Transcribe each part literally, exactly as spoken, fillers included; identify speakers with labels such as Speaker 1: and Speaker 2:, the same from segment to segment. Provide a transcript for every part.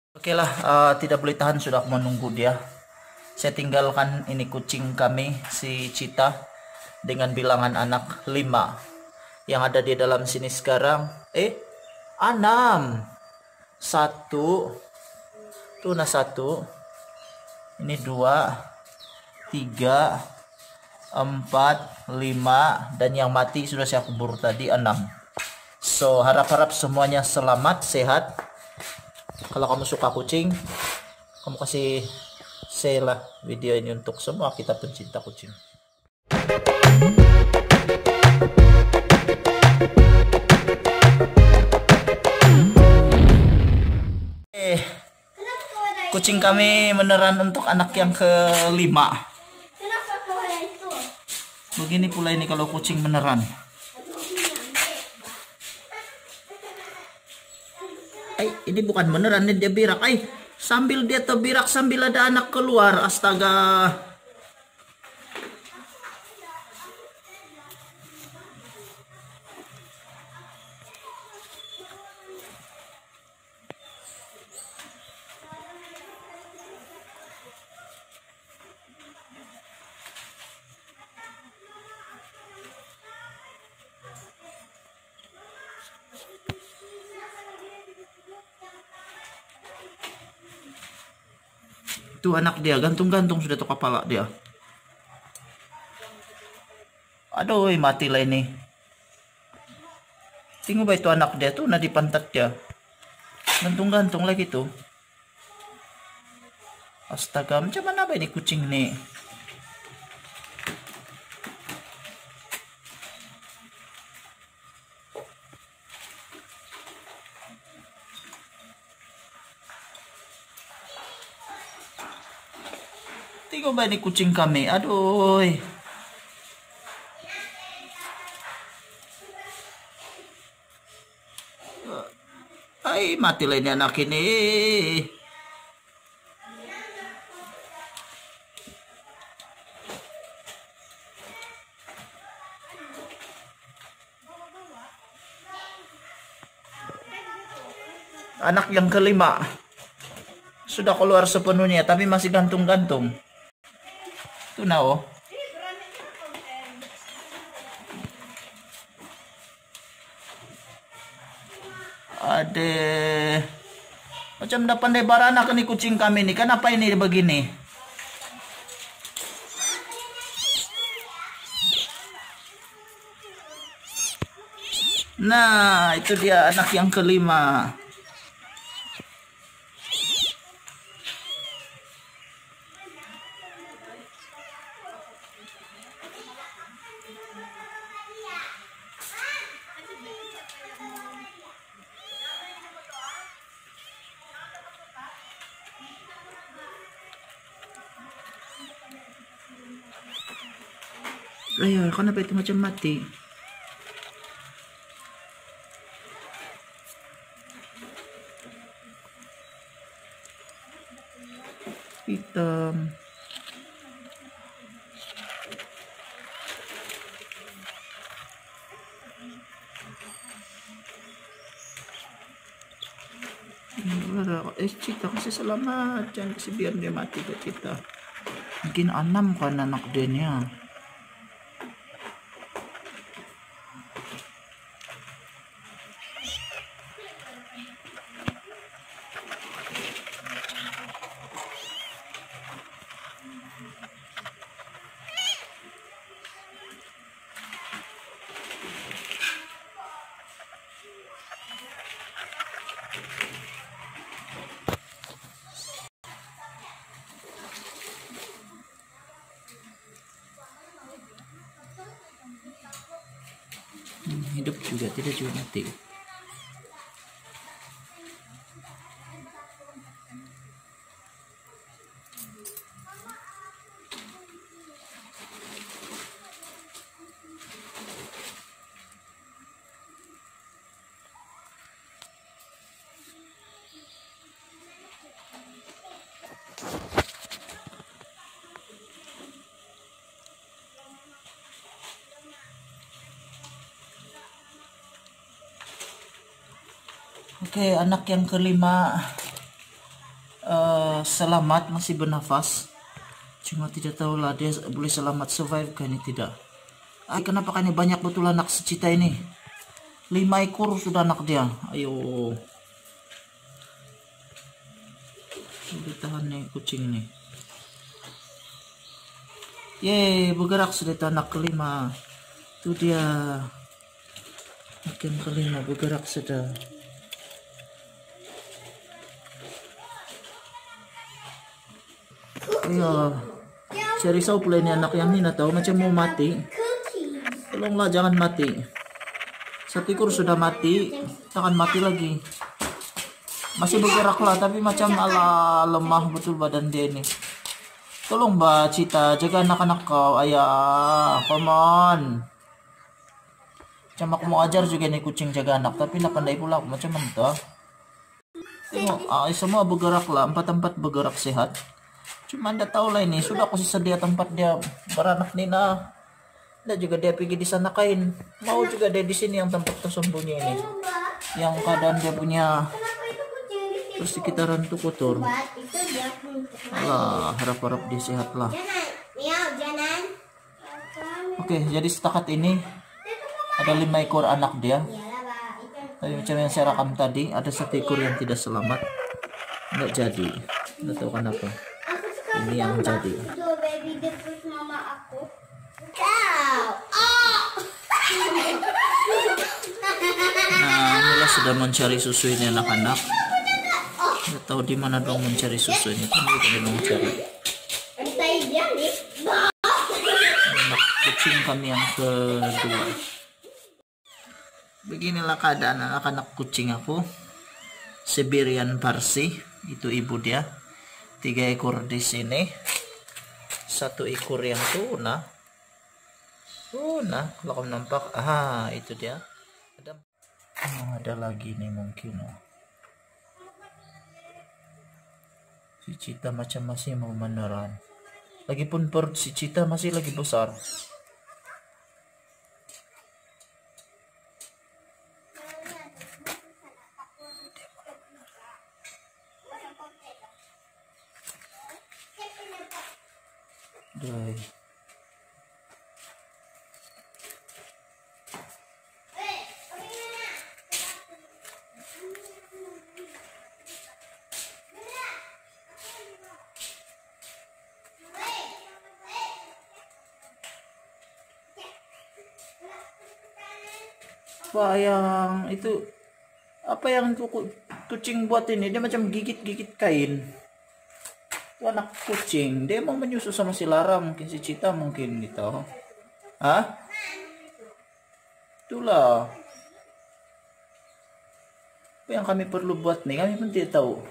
Speaker 1: Oke lah, uh, tidak boleh tahan, sudah aku menunggu dia. Saya tinggalkan ini kucing kami, si Cita, dengan bilangan anak lima. Yang ada di dalam sini sekarang, eh, enam. Satu, tuh nah satu. Ini dua, tiga, empat, lima, dan yang mati sudah saya kubur tadi enam. So, harap-harap semuanya selamat, sehat. Kalau kamu suka kucing, kamu kasih share lah video ini untuk semua kita pencinta kucing. Eh, kucing kami beneran untuk anak yang kelima. Begini pula ini kalau kucing beneran. Ay, ini bukan beneran, ini dia birak. Ay, sambil dia terbirak sambil ada anak keluar. Astaga. Tuh anak dia gantung-gantung sudah tuh kepala dia. Aduh, mati lah ini. Tengok bah itu anak dia tuh, nah di pantat dia. Gantung-gantung lagi tuh. Astaga, macam mana bah ini kucing nih? Tengok bah ini kucing kami. Aduh. Ay, mati lah ini anak ini. Anak yang kelima. Sudah keluar sepenuhnya, tapi masih gantung-gantung. Itu nah oh. Ade, macam dah pandai baranak nih kucing kami nih. Kenapa ini begini? Nah, itu dia anak yang kelima. Ayo, kenapa itu macam mati? Hitam. Eh, Cita kasih selamat, jangan kasih biar dia mati ke kita. Mungkin enam kan anak dia. Hmm, hidup juga, tidak juga mati. Oke, anak yang kelima dia selamat, masih bernafas. Cuma tidak tahulah dia boleh selamat survive kan ini tidak. Ay, kenapa kan ini banyak betul anak si Cita ini. Lima ekor sudah anak dia. Ayo. Sudah tahan nih kucing ini. Yeay, bergerak sudah anak kelima. Itu dia. Makin kelima bergerak sudah. Iya, saya risau pula ini anak yang ini tahu macam mau mati. Tolonglah jangan mati. Satu ekor sudah mati, jangan mati lagi. Masih bergerak lah, tapi macam ala lemah betul badan dia ini. Tolong Mbak Cita, jaga anak-anak kau, ayah, come on. Macam aku mau ajar juga nih kucing jaga anak, tapi nak pandai pula aku macam mana? Tengok, ah, semua bergerak lah, empat-empat bergerak sehat. Cuma anda tahu lah ini, sudah aku sedia tempat dia beranak nina. Anda juga dia pergi di sana kain. Mau juga dia di sini yang tempat tersembunyi ini. Yang keadaan dia punya persekitaran itu kotor. Alah, harap-harap dia sehat lah. Oke, jadi setakat ini ada lima ekor anak dia. Tapi macam yang saya rekam tadi, ada satu ekor yang tidak selamat. Nggak jadi. Nggak tahu kenapa. Ini yang jadi. Nah, inilah sudah mencari susu ini anak-anak. Nggak tahu di mana dong mencari susu ini. Kami kita dong cari. Anak kucing kami yang kedua. Beginilah keadaan anak-anak kucing aku. Serberian Persian, itu ibu dia. Tiga ekor di sini, satu ekor yang tuna. Tuna, kalau kamu nampak, ah itu dia. Ada, oh, ada lagi nih mungkin. Oh. Si Cita macam masih mau meneran. Lagipun perut si Cita masih lagi besar. Dai. Wah, yang itu apa yang kucing buat ini? Dia macam gigit-gigit kain. Anak kucing, dia mau menyusu sama si Lara, mungkin si Cita mungkin gitu. Hah? Itulah. Apa yang kami perlu buat nih? Kami pun tidak tahu.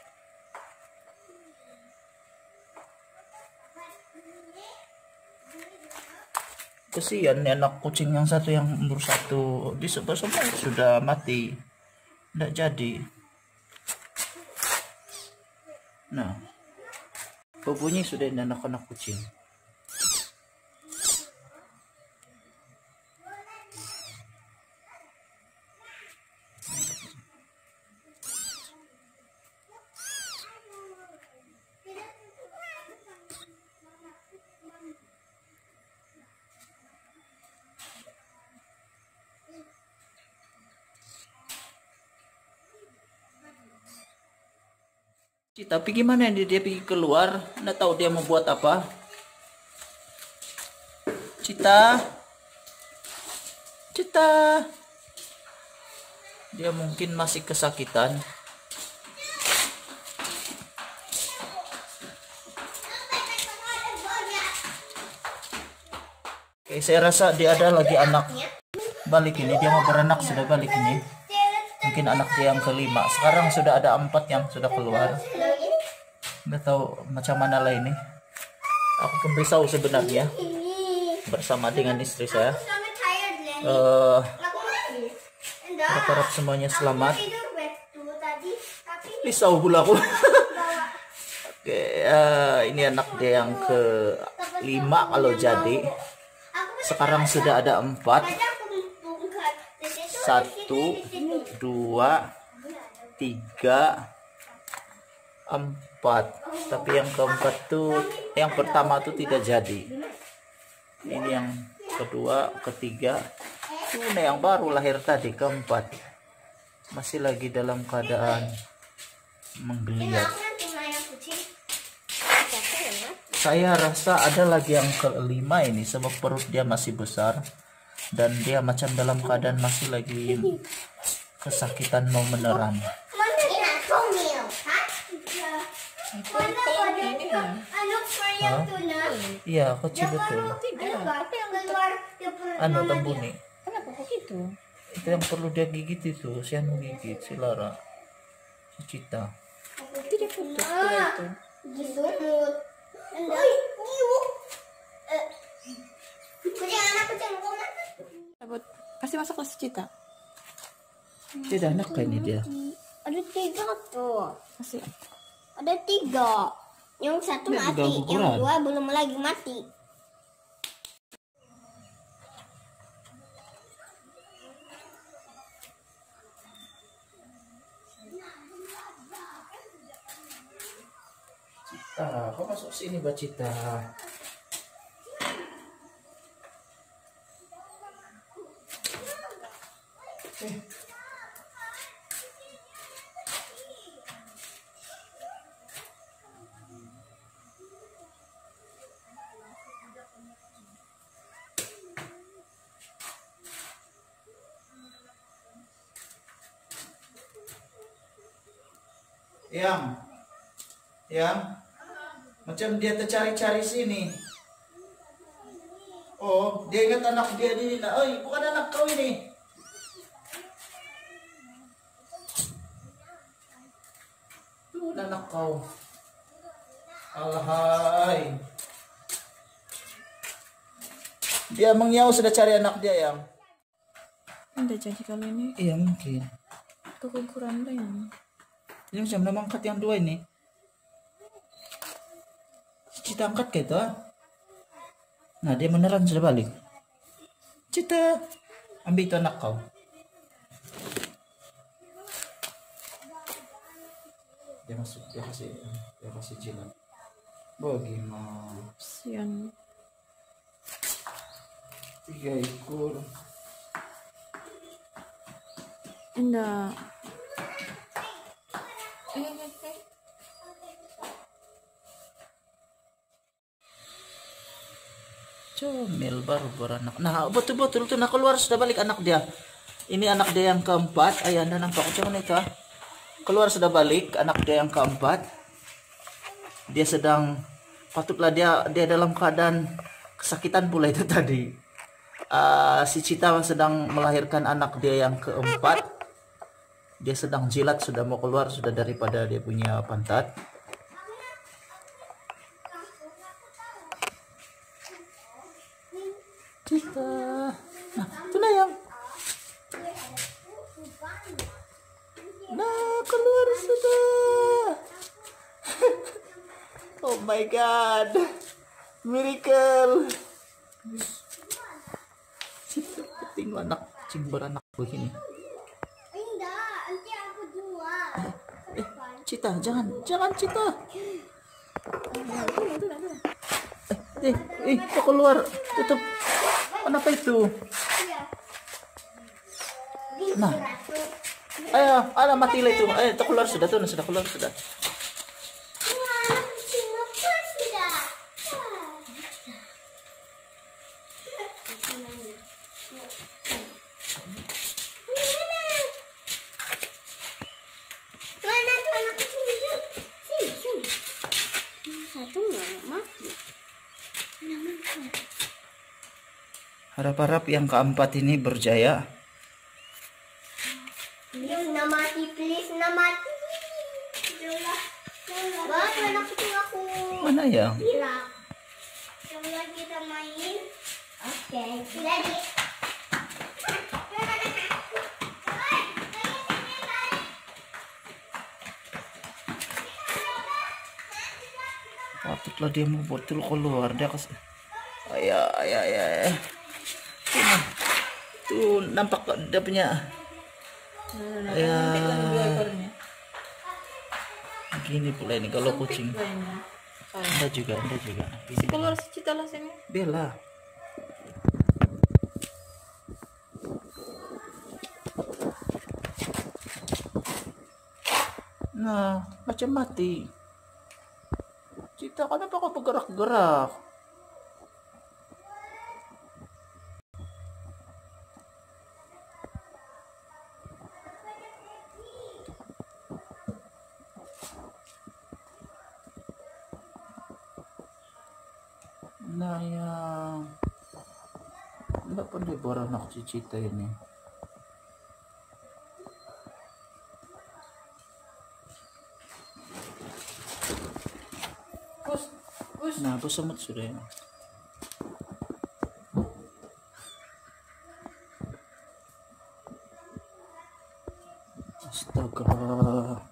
Speaker 1: Kesian nih anak kucing yang satu yang umur satu. Di sebelah semua sudah mati. Tidak jadi. Nah. Berbunyi sudah ini anak-anak kucing. Tapi gimana dia, dia pergi keluar, nggak tahu dia mau buat apa. Cita, Cita, dia mungkin masih kesakitan. Oke, saya rasa dia ada lagi anak balik ini, dia mau beranak sudah balik ini. Mungkin anak dia yang kelima. Sekarang sudah ada empat yang sudah keluar. Nggak tahu macam mana lah ini. Aku pun risau sebenarnya bersama dengan istri saya. Uh, harap-harap semuanya selamat. Risau pula aku. Oke, uh, ini anak dia yang kelima kalau jadi. Sekarang sudah ada empat. Satu, dua, tiga, empat, tapi yang keempat tuh, yang pertama tuh tidak jadi. Ini yang kedua, ketiga, tuh yang baru lahir tadi, keempat, masih lagi dalam keadaan menggeliat. Saya rasa ada lagi yang kelima ini, sebab perut dia masih besar dan dia macam dalam keadaan masih lagi kesakitan mau meneram. Hah? Iya, kecil betul. Anu tambuni.
Speaker 2: Kenapa kok gitu?
Speaker 1: Itu yang perlu dia gigit itu, si anu gigit, si Lara, si Cita.
Speaker 2: Tidak putus itu. Pasti masuk ke Cita.
Speaker 1: Tidak enak kayak ini dia.
Speaker 3: Ada tiga tuh.
Speaker 2: Masih.
Speaker 3: Ada tiga. Yang satu
Speaker 1: Dia
Speaker 3: mati,
Speaker 1: juga
Speaker 3: yang
Speaker 1: ukuran.
Speaker 3: dua belum lagi mati.
Speaker 1: Cita, kau masuk sini, Mbak Cita. Eh. Yang, yang, macam dia tercari-cari sini. Oh, dia ingat anak dia ini. Nah, oi, bukan anak kau ini. Tuh anak kau. Alhai. Dia mengiau sudah cari anak dia yang.
Speaker 2: Udah jadi kalau ini
Speaker 1: Iya mungkin.
Speaker 2: kekurangan ini.
Speaker 1: Ini macam nama angkat yang dua ini. Cita angkat kayak itu. Ah. Nah dia beneran sudah balik. Cita, ambil itu anak kau. Dia masuk, dia kasih, dia kasih jilat. Bagaimana?
Speaker 2: Sian.
Speaker 1: Tiga ekor.
Speaker 2: Enggak. Eh, eh, eh.
Speaker 1: Comel baru beranak. Nah betul-betul tuh, nah keluar sudah balik anak dia. Ini anak dia yang keempat. Ayah anda nampak macam mana itu? Ah? Keluar sudah balik anak dia yang keempat. Dia sedang, patutlah dia dia dalam keadaan kesakitan pula itu tadi. Uh, si Cita sedang melahirkan anak dia yang keempat. Dia sedang jilat, sudah mau keluar sudah daripada dia punya pantat. Cita, nah itu nah yang, nah keluar sudah. Oh my god, miracle. Cita penting anak cing beranak begini. Eh, Cita, jangan, jangan Cita. Eh, eh, kok keluar? Tutup. Kenapa itu? Nah, ayo, ada mati itu. Eh, itu keluar sudah tuh, sudah keluar sudah. Harap-harap yang keempat ini berjaya.
Speaker 3: Please, na mati, please, na mati. Bang, anak kucing aku.
Speaker 1: Mana ya?
Speaker 3: Hilang. Coba kita main. Oke, lagi.
Speaker 1: Patutlah dia mau betul keluar dia kes. Ayah, ayah, ayah. Tuh, tuh nampak dia punya.
Speaker 2: Nah,
Speaker 1: Ya.
Speaker 2: dua ekornya.
Speaker 1: Gini pula ini kalau kucing.
Speaker 2: Lah ini.
Speaker 1: Anda juga, Anda juga.
Speaker 2: Si keluar si Cita lah sini.
Speaker 1: Bella. Nah, macam mati. Cita, kenapa kau bergerak-gerak? Nah, yang enggak pandai beranak si Cita ini.
Speaker 2: Kus, kus.
Speaker 1: Nah, aku semut sudah ya. Astaga.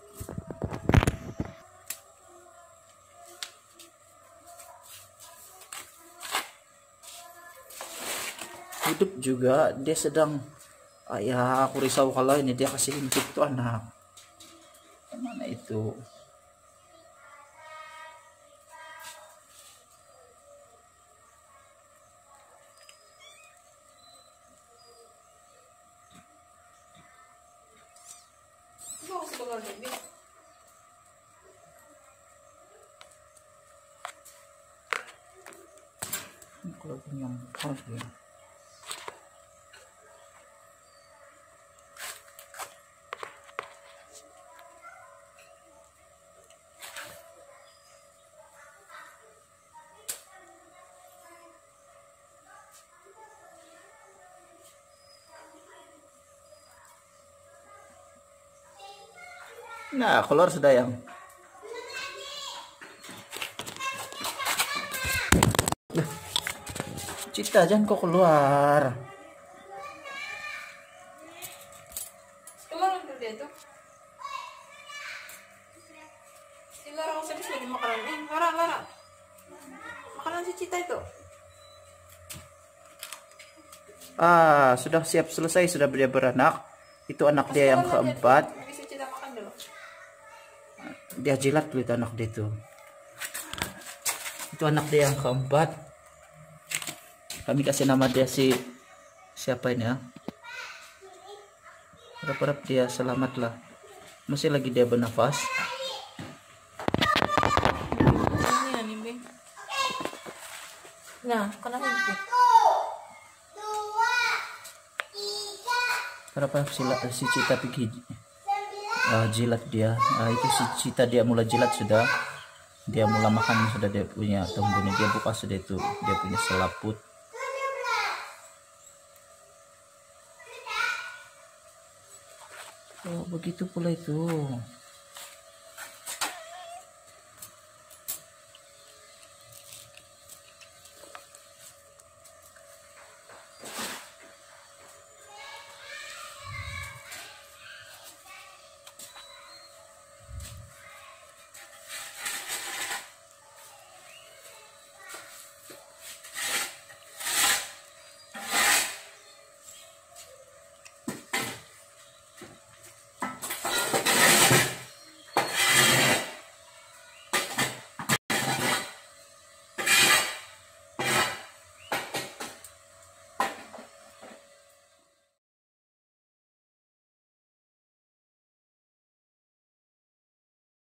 Speaker 1: Hidup juga, dia sedang ah, ya aku risau kalau ini dia kasih intip tuh anak. Mana itu?
Speaker 2: Kau masih keluar baby.
Speaker 1: Kalau punya pas ya. Nah, keluar sudah yang. Cita, jangan kau keluar.
Speaker 2: Keluar untuk dia tuh. Si Lara mau habis lagi makanan. Eh, Lara, Lara. Makanan si Cita itu.
Speaker 1: Ah, sudah siap selesai, sudah dia beranak. Itu anak dia yang keempat.
Speaker 2: Bagi si Cita makan dulu.
Speaker 1: Dia jilat dulu itu anak dia tuh. Itu anak dia yang keempat. Kami kasih nama dia si siapa ini ya? Harap-harap dia selamat lah. Masih lagi dia bernafas.
Speaker 2: Ini ya nih, Bing. Nah, kenapa ini?
Speaker 1: Harap-harap si, si Cita pergi uh, jilat dia. Uh, itu si Cita dia mulai jilat sudah. Dia mulai makan sudah, dia punya tumbuhnya, dia buka sudah itu. Dia punya selaput. Oh, begitu pula itu.